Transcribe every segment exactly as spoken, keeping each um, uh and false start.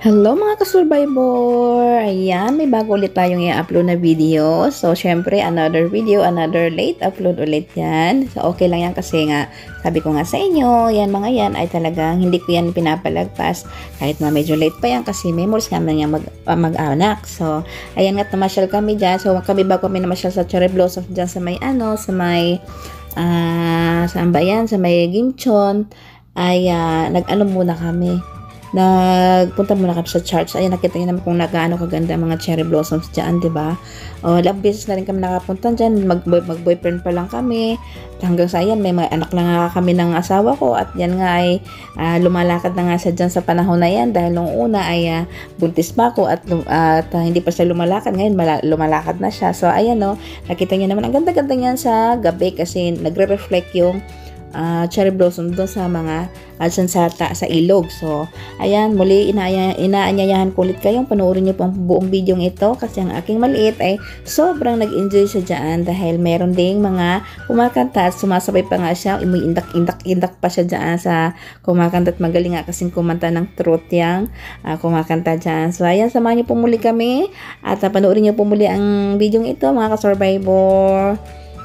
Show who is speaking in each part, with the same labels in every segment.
Speaker 1: Hello mga ka-survivor! Ayan, may bago ulit tayong i-upload na video. So, syempre, another video, another late upload ulit yan. So, okay lang yan kasi nga, sabi ko nga sa inyo, yan mga yan ay talagang hindi ko yan pinapalagpas. Kahit na medyo late pa yan kasi memories naman niya mag, uh, mag-anak. So, ayan nga, namasyal kami dyan. So, kami bago kami namasyal sa Cherry Blossom dyan sa may ano, sa may, uh, saan ba yan? Sa may Gimchon, ay uh, nag-ano muna kami. Nagpunta muna kami sa church. Ayan, nakita niyo naman kung nagaano kaganda mga cherry blossoms dyan, diba? O, ilang beses na rin kami nakapunta dyan. Mag, mag boyfriend pa lang kami. Hanggang sa ayan, may mga anak lang nga kami ng asawa ko. At yan nga ay uh, lumalakad na nga siya dyan sa panahon na yan. Dahil nung una ay uh, buntis pa ako at, at uh, hindi pa siya lumalakad. Ngayon, lumalakad na siya. So, ayan o. Nakita niyo naman, ang ganda-ganda niyan sa gabi kasi nagre-reflect yung Uh, cherry blossom doon sa mga uh, sa, sa ilog. So, ayan, muli inaaya, inaanyayahan ko ulit kayong panoorin niyo po ang buong video ito kasi ang aking maliit ay sobrang nag-enjoy siya dyan dahil meron ding mga kumakanta at sumasabay pa nga siya, imuindak-indak-indak pa siya dyan sa kumakanta at magaling nga kasing kumanta ng truth yang uh, kumakanta dyan. So, ayan, samahan niyo po muli kami at uh, panoorin niyo po muli ang video ito mga ka-survivor.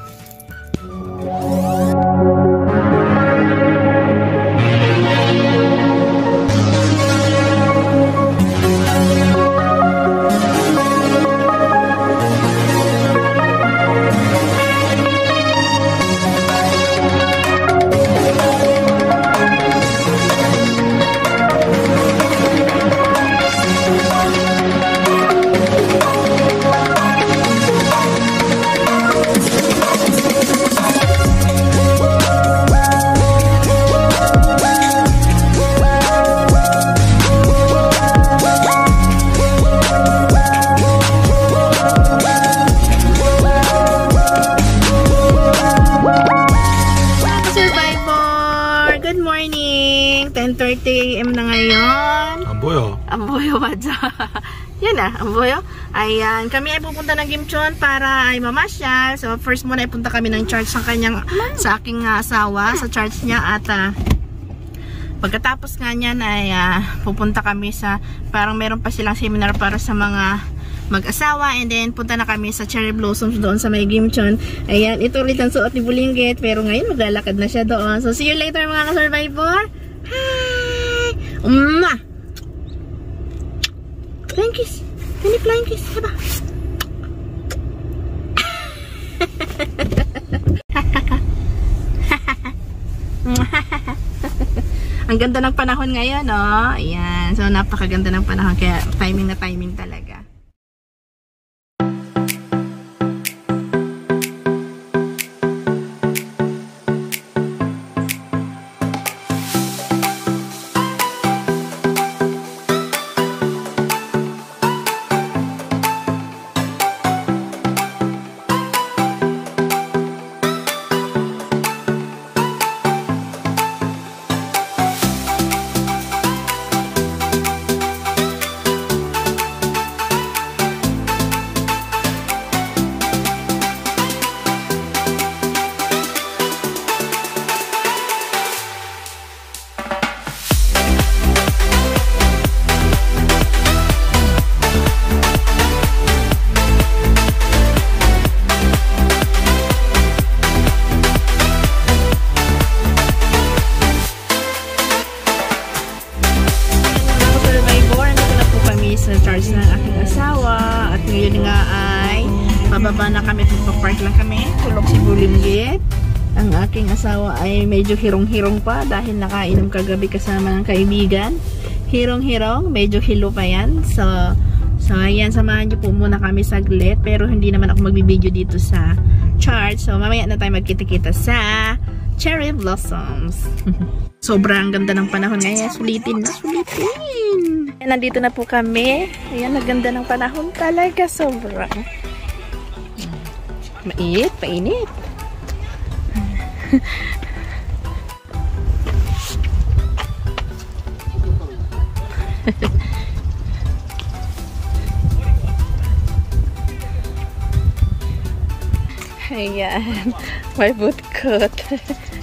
Speaker 1: ten thirty a m na ngayon.
Speaker 2: Ang boyo.
Speaker 1: Ang boyo ba dyan? Yan na, ang boyo. Ayan, kami ay pupunta ng Gimchon para ay mamasyal. So, first muna ay punta kami ng church sa kanyang, sa aking uh, asawa, sa church niya. At uh, pagkatapos nga niyan ay uh, pupunta kami sa, parang meron pa silang seminar para sa mga mag-asawa. And then, punta na kami sa Cherry Blossoms doon sa may Gimchon. Ayan, ito ulit ang suot ni Bulinggit. Pero ngayon, maglalakad na siya doon. So, see you later mga ka-survivor. Hi! Umma! Flying kiss! Can you flying kiss? Haba! Ang ganda ng panahon ngayon, no? Ayan. So, napakaganda ng panahon. Kaya, timing na timing talaga. Sa charge ng aking asawa at ngayon nga ay pababa na kami, magpa-park lang kami, tulog si Bulinggit. Ang aking asawa ay medyo hirong-hirong pa dahil nakainom kagabi kasama ng kaibigan. Hirong-hirong, medyo hilo pa yan. So, so ayan, samahan niyo po muna kami saglit pero hindi naman ako magbibideo dito sa charge. So mamaya na tayo magkita-kita sa Cherry Blossoms. Sobrang ganda ng panahon ngayon. Sulitin na, sulitin. Ayan, nandito na po kami. Ayan, naganda ng panahon talaga. Sobrang mainit, mainit. Ayan, may bootkot.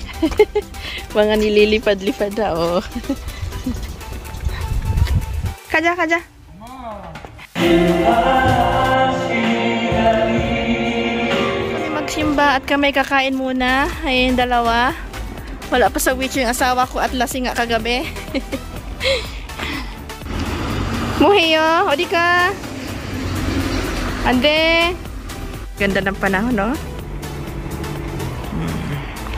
Speaker 1: Mga nililipad-lipad na, oh. 가자, 가자. Kami magsimba at kami kakain muna. Ayun, dalawa. Wala pa sa witch yung asawa ko at lasing nga kagabi. Muhiyo, o di ka. Ande. Ganda ng panahon, no? Hmm.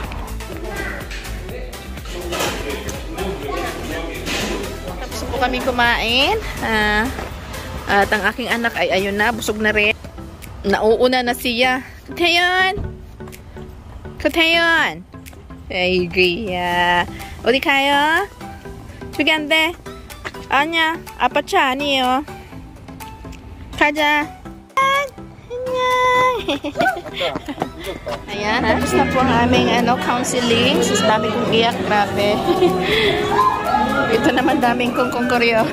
Speaker 1: Tapos po kami kumain. Ah, at ang aking anak ay ayun na, busog na rin. Nauuna na siya. Katayon! Katayon! Ay, gaya. O di kayo? Sugande. Anya, apa siya? Niyo? Kaja. Ayan, tapos na po ang aming ano, counseling. Sus, dami kong iyak, grabe. Ito naman daming kong kongkoryo.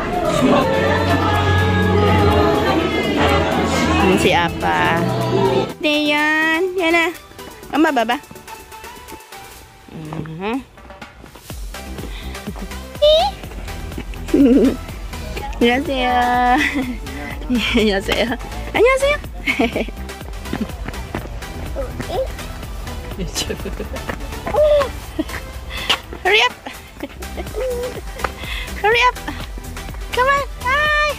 Speaker 1: Si Apa. Dayan. Yan na. Mama, baba. Mm-hmm. 안녕하세요. 안녕하세요. 안녕하세요. Hurry up. Hurry up. Come on. Hi.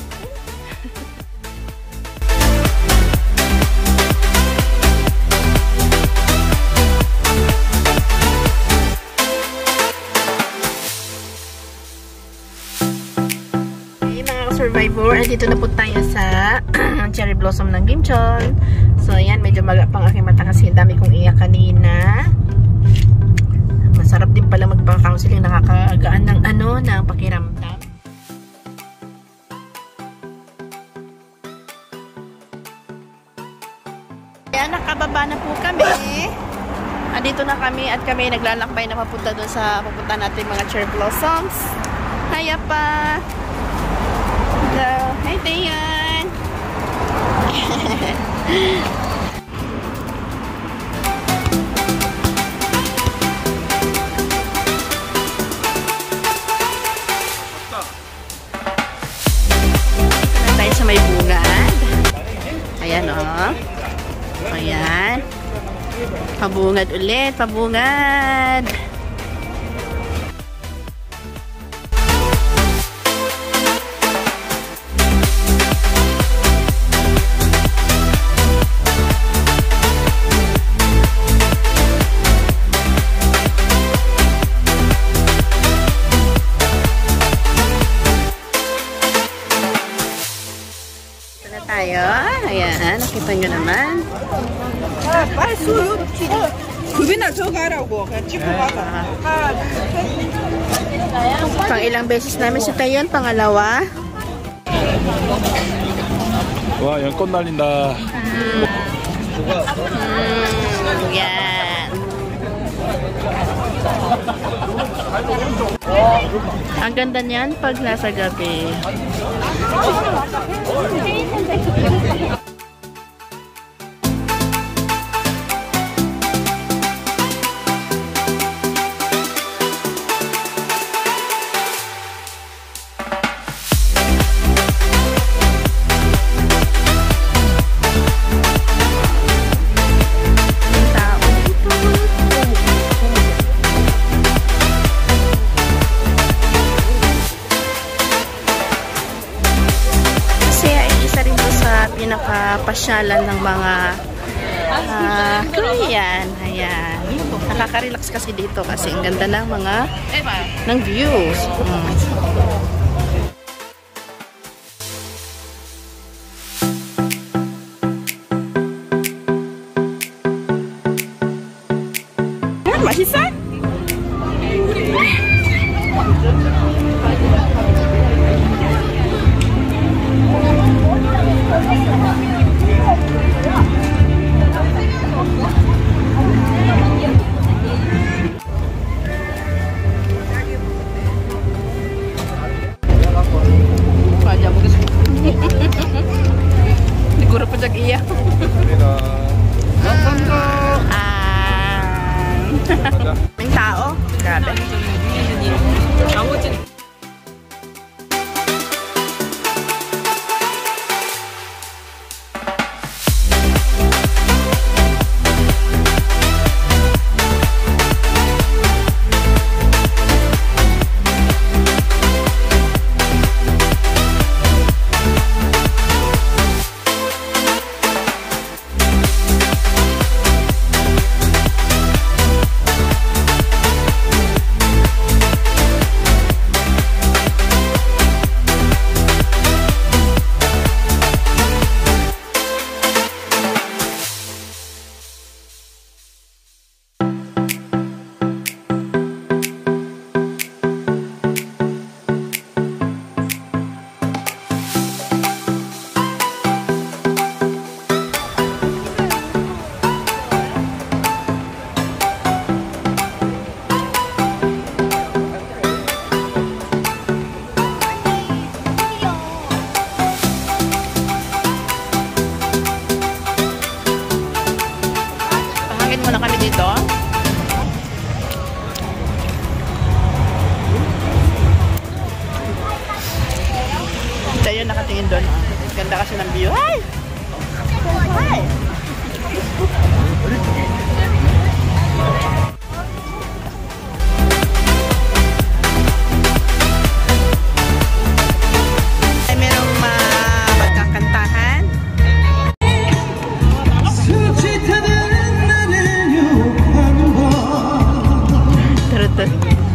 Speaker 1: Survivor, at dito na po tayo sa cherry blossom ng Gimchon. So ayan, medyo maga pang aking mata kasi dami kong iyak kanina. Masarap din pala magpa-counseling, nakakagaan ng ano, ng pakiramdam. Ayan, nakababa na po kami. Andito na kami at kami naglalakbay na papunta doon sa pupunta natin mga cherry blossoms. Hiya pa! Hello. Hi, Dayan. Ito tayo sa may bungad. Ayan, o. Oh. Ayan. Pabungad ulit. Pabungad. Tayo. Ayan, nakita nyo naman. Pang ilang beses namin si Tayon, pangalawa.
Speaker 2: Wow, 연꽃 날린다.
Speaker 1: Mm. Mm, yan. Ang ganda niyan pag nasa gabi. Pinakapasyalan ng mga uh, Korean. Ayan. Nakaka-relax kasi dito kasi ang ganda ng mga ng views. Hmm. Ah, 맛있어? yun, nakatingin doon. Oh. Ganda kasi ng view. Hi! Hi! Ay, merong uh, magkakantahan. Turut-turut.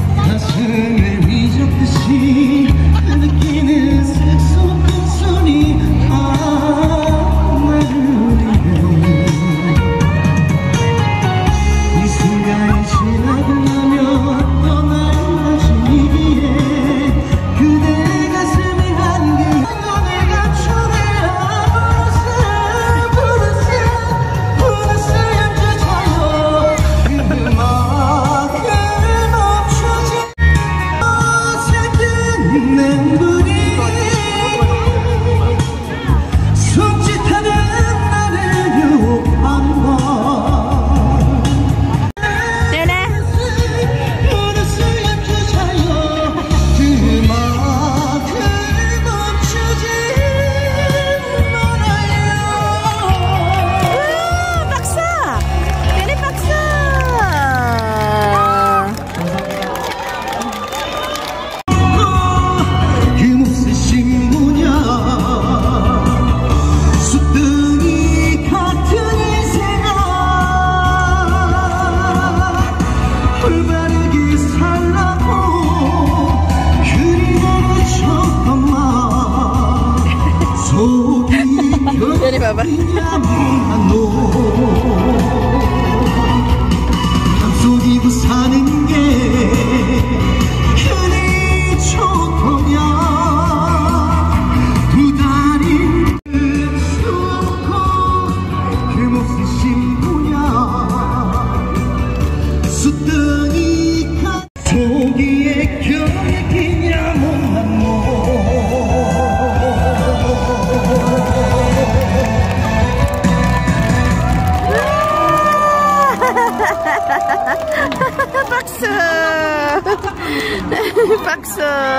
Speaker 1: Jadi Baba.
Speaker 3: 속이고 사는 게 그리 좋더냐 두 다리 좋고 그 몫은 신부냐 숫더니가 속이에 경기냐 못난 놈
Speaker 1: 박수! 박수!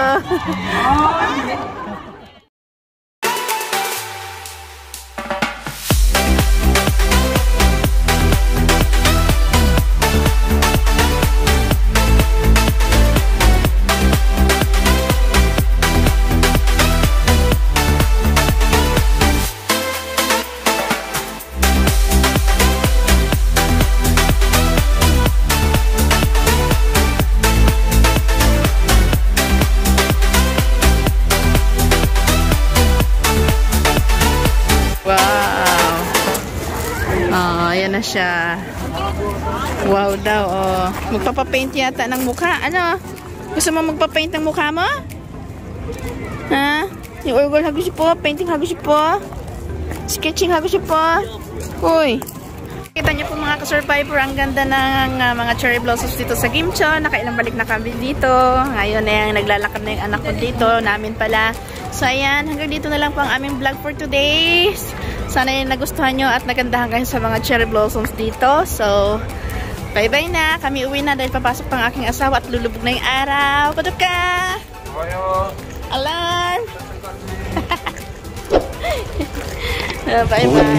Speaker 1: Ayan na siya. Wow daw, oh. Magpapapaint yata ng mukha. Ano? Gusto mo magpapaint ng mukha mo? Ha? Yung orgol hago siya po. Painting hago siya po. Sketching hago siya po. Uy. Kita niyo po mga ka-survivor, ang ganda ng uh, mga cherry blossoms dito sa Gimchon. Nakailang balik na kami dito. Ngayon na yung naglalakad na yung anak ko dito. Namin pala. So ayan, hanggang dito na lang po ang aming vlog for today. Sana yung nagustuhan nyo at nagandahan kayo sa mga cherry blossoms dito. So, bye-bye na. Kami uwi na dahil papasok pang aking asawa at lulubog na yung araw. Padok ka! Alarm! Bye-bye.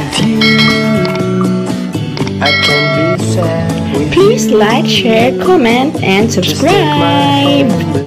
Speaker 1: Please like, share, comment, and subscribe.